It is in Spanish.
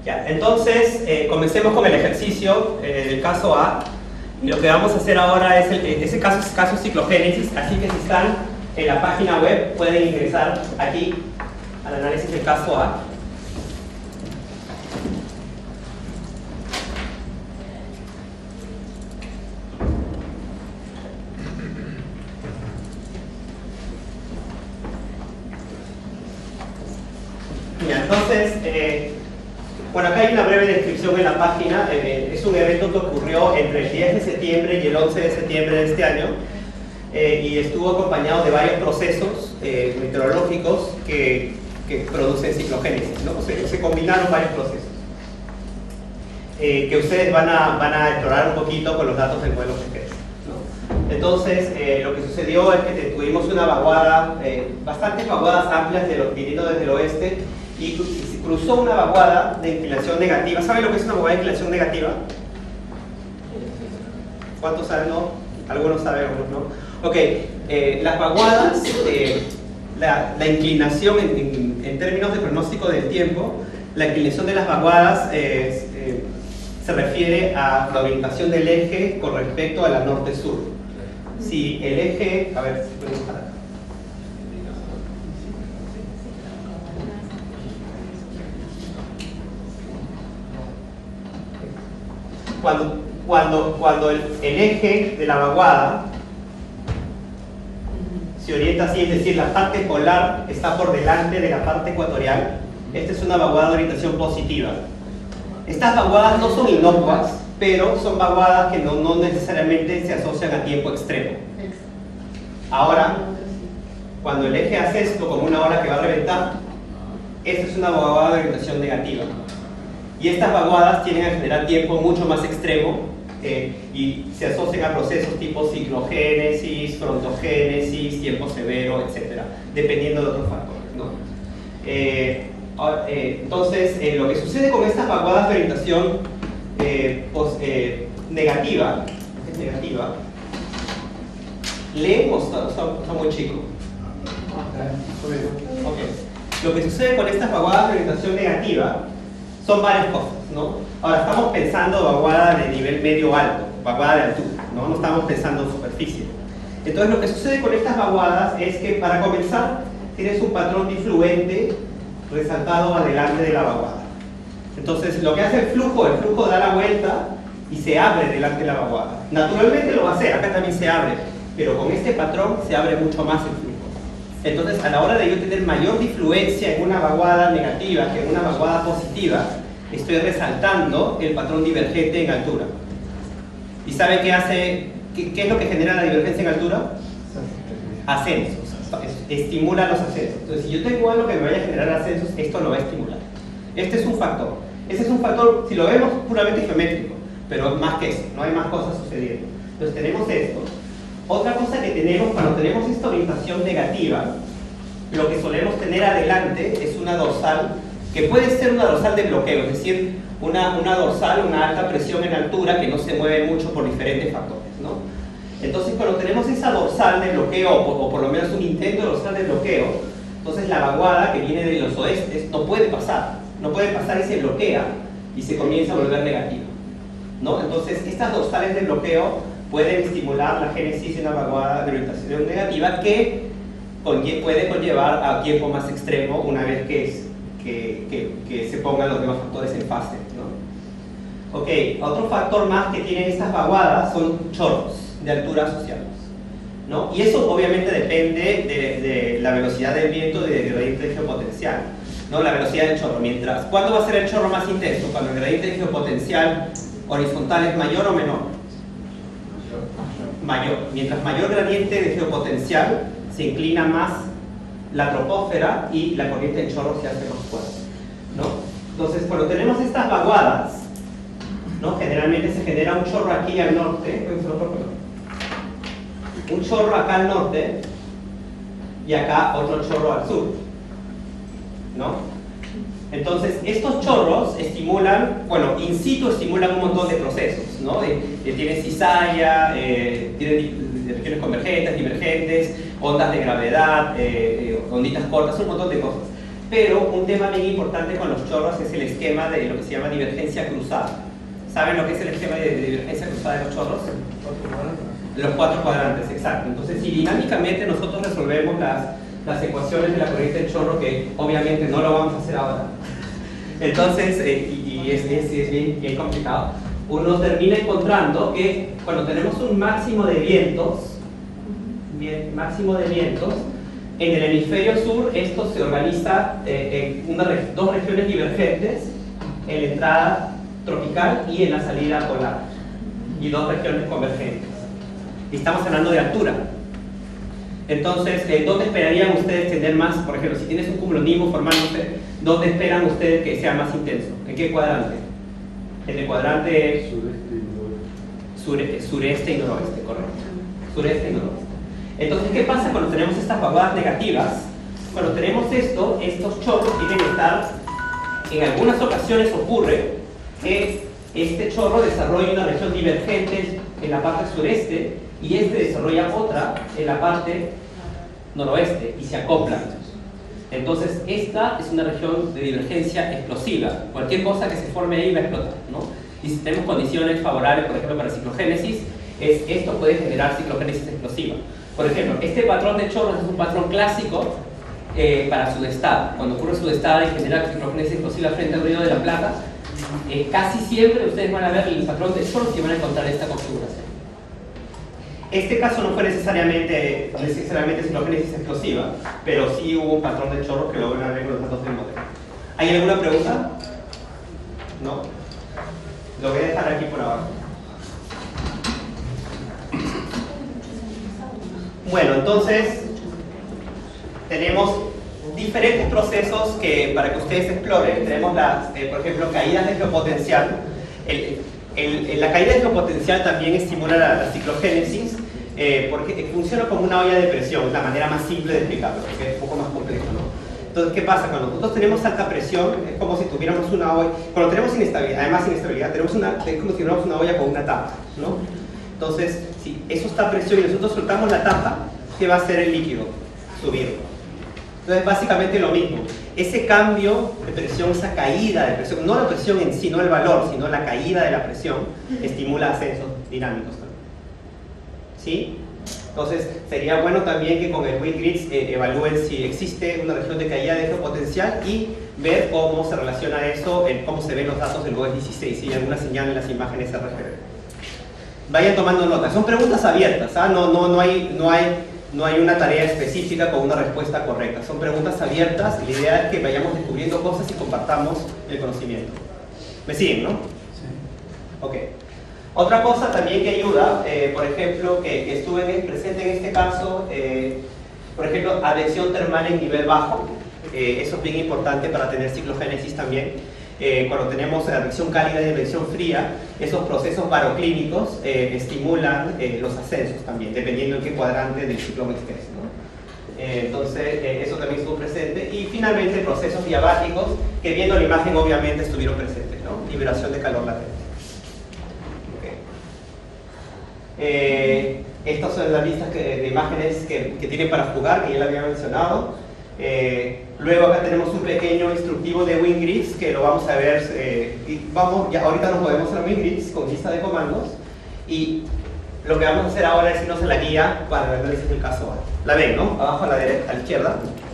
Ya, entonces, comencemos con el ejercicio del caso A. Y lo que vamos a hacer ahora es, ese caso es caso ciclogénesis, así que si están en la página web pueden ingresar aquí al análisis del caso A. Ya, entonces, bueno, acá hay una breve descripción en la página. Es un evento que ocurrió entre el 10 de septiembre y el 11 de septiembre de este año y estuvo acompañado de varios procesos meteorológicos que producen ciclogénesis, ¿no? Se combinaron varios procesos que ustedes van a explorar un poquito con los datos del modelo GPS, ¿no? Entonces, lo que sucedió es que tuvimos una vaguada, bastantes vaguadas amplias viniendo desde el oeste, y cruzó una vaguada de inclinación negativa. ¿Saben lo que es una vaguada de inclinación negativa? ¿Cuántos saben? ¿No? Algunos saben, algunos no. Ok, las vaguadas, la inclinación en términos de pronóstico del tiempo, la inclinación de las vaguadas se refiere a la orientación del eje con respecto a la norte-sur. Si el eje, a ver si podemos parar. Cuando el eje de la vaguada se orienta así, es decir, la parte polar está por delante de la parte ecuatorial, esta es una vaguada de orientación positiva. Estas vaguadas no son inocuas, pero son vaguadas que no necesariamente se asocian a tiempo extremo. Ahora, cuando el eje hace esto como una ola que va a reventar, esta es una vaguada de orientación negativa. Y estas vaguadas tienden a generar tiempo mucho más extremo y se asocian a procesos tipo ciclogénesis, frontogénesis, tiempo severo, etc., dependiendo de otros factores, ¿no? Entonces, lo que sucede con estas vaguadas de orientación negativa, leemos, son muy chicos. Okay. Lo que sucede con estas vaguadas de orientación negativa son varias cosas, ¿no? Ahora, estamos pensando vaguada de nivel medio-alto, vaguada de altura, ¿no? No estamos pensando en superficie. Entonces, lo que sucede con estas vaguadas es que, para comenzar, tienes un patrón difluente resaltado adelante de la vaguada. Entonces, lo que hace el flujo da la vuelta y se abre delante de la vaguada. Naturalmente lo va a hacer, acá también se abre, pero con este patrón se abre mucho más el flujo. Entonces, a la hora de yo tener mayor difluencia en una vaguada negativa que en una vaguada positiva, estoy resaltando el patrón divergente en altura. ¿Y sabe qué hace? ¿Qué es lo que genera la divergencia en altura? Ascensos. Estimula los ascensos. Entonces, si yo tengo algo que me vaya a generar ascensos, esto lo va a estimular. Este es un factor. Ese es un factor, si lo vemos, puramente geométrico, pero más que eso, no hay más cosas sucediendo. Entonces, tenemos esto. Otra cosa que tenemos, cuando tenemos esta orientación negativa, lo que solemos tener adelante es una dorsal, que puede ser una dorsal de bloqueo, es decir, una dorsal, una alta presión en altura que no se mueve mucho por diferentes factores, ¿no? Entonces, cuando tenemos esa dorsal de bloqueo, o por lo menos un intento de dorsal de bloqueo, entonces la vaguada que viene de los oestes no puede pasar y se bloquea y se comienza a volver negativa, ¿no? Entonces, estas dorsales de bloqueo pueden estimular la génesis de una vaguada de orientación negativa que puede conllevar a tiempo más extremo una vez que se pongan los demás factores en fase, ¿no? Ok, otro factor más que tienen estas vaguadas son chorros de altura asociados, ¿no? Y eso obviamente depende de la velocidad del viento y del gradiente de geopotencial, ¿no? La velocidad del chorro. ¿Cuándo va a ser el chorro más intenso? Cuando el gradiente de geopotencial horizontal es mayor o menor. Mayor. Mientras mayor gradiente de geopotencial, se inclina más la troposfera y la corriente de chorro se hace más fuerte, ¿no? Entonces, cuando tenemos estas vaguadas, ¿no? Generalmente se genera un chorro aquí al norte, un chorro acá al norte y acá otro chorro al sur, ¿no? Entonces, estos chorros estimulan, bueno, in situ estimulan un montón de procesos, ¿no? Tienen cizalla, tienen regiones convergentes, divergentes, ondas de gravedad, onditas cortas, un montón de cosas. pero un tema bien importante con los chorros es el esquema de lo que se llama divergencia cruzada. ¿Saben lo que es el esquema de divergencia cruzada de los chorros? Los 4 cuadrantes, exacto. Entonces, si dinámicamente nosotros resolvemos las ecuaciones de la corriente del chorro, que obviamente no lo vamos a hacer ahora, entonces, es bien complicado, uno termina encontrando que cuando tenemos un máximo de vientos, en el hemisferio sur esto se organiza en dos regiones divergentes, en la entrada tropical y en la salida polar, y dos regiones convergentes. Y estamos hablando de altura. Entonces, ¿dónde esperarían ustedes tener más? Por ejemplo, si tienes un cumulonimbus formándose, ¿dónde esperan ustedes que sea más intenso? ¿En qué cuadrante? En el cuadrante sureste y noroeste, correcto. Sureste y noroeste. Entonces, ¿qué pasa cuando tenemos estas vaguadas negativas? Cuando tenemos esto, estos chorros tienen que estar, en algunas ocasiones ocurre que este chorro desarrolla una región divergente en la parte sureste y este desarrolla otra en la parte noroeste y se acoplan. Entonces, esta es una región de divergencia explosiva. Cualquier cosa que se forme ahí va a explotar, ¿no? Y si tenemos condiciones favorables, por ejemplo, para ciclogénesis, esto puede generar ciclogénesis explosiva. Por ejemplo, este patrón de chorros es un patrón clásico para sudestada. Cuando ocurre sudestada y genera ciclogénesis explosiva frente al ruido de la placa, casi siempre ustedes van a ver el patrón de chorros y van a encontrar esta configuración. Este caso no fue necesariamente ciclogénesis explosiva, pero sí hubo un patrón de chorros que lo van a ver con los datos del modelo. ¿Hay alguna pregunta? ¿No? Lo voy a dejar aquí por ahora. Bueno, entonces tenemos diferentes procesos que para que ustedes exploren. Tenemos las, por ejemplo, caídas de geopotencial. La caída de geopotencial también estimula la ciclogénesis porque funciona como una olla de presión, es la manera más simple de explicarlo, porque es un poco más complejo, ¿no? Entonces, ¿qué pasa? Cuando nosotros tenemos alta presión, es como si tuviéramos una olla, cuando tenemos inestabilidad, además inestabilidad, es como si tuviéramos una olla con una tapa, ¿no? Entonces, si eso está a presión y nosotros soltamos la tapa, ¿qué va a hacer el líquido? Subir. Entonces, básicamente lo mismo. Ese cambio de presión, esa caída de presión, no la presión en sí, no el valor, sino la caída de la presión, estimula ascensos dinámicos también. ¿Sí? Entonces, sería bueno también que con el WinGrids evalúen si existe una región de caída de geopotencial y ver cómo se relaciona eso, cómo se ven los datos del GOES 16, si hay alguna señal en las imágenes RGB. Vayan tomando nota. Son preguntas abiertas, ¿ah? No hay una tarea específica con una respuesta correcta. Son preguntas abiertas y la idea es que vayamos descubriendo cosas y compartamos el conocimiento. ¿Me siguen, no? Sí. Ok. Otra cosa también que ayuda, por ejemplo, que estuve presente en este caso, por ejemplo, adhesión termal en nivel bajo. Eso es bien importante para tener ciclogénesis también. Cuando tenemos adhesión cálida y adhesión fría, esos procesos baroclínicos estimulan los ascensos también, dependiendo en qué cuadrante del ciclón estés, ¿no? Entonces, eso también estuvo presente. Y finalmente, procesos diabáticos, que viendo la imagen obviamente estuvieron presentes, ¿no? Liberación de calor latente. Estas son las listas de imágenes que tienen para jugar, que ya la había mencionado. Luego acá tenemos un pequeño instructivo de WinGrids que lo vamos a ver. Ahorita nos movemos a WinGrids con lista de comandos y lo que vamos a hacer ahora es irnos a la guía para el análisis del caso. La ven, ¿no? Abajo a la derecha, a la izquierda.